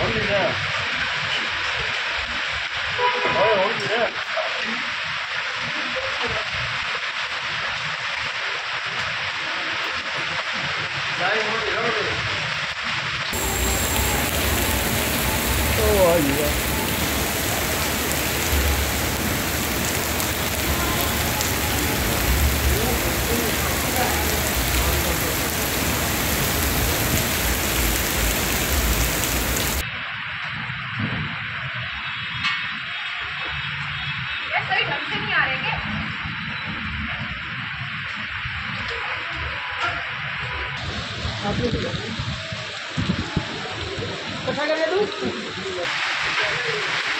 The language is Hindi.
Ổn gì nè. Ổn gì nè. Đây, ổn gì đó rồi. Ôi gì đó. सही ढंग से नहीं आ रहे क्या? कसा कर तू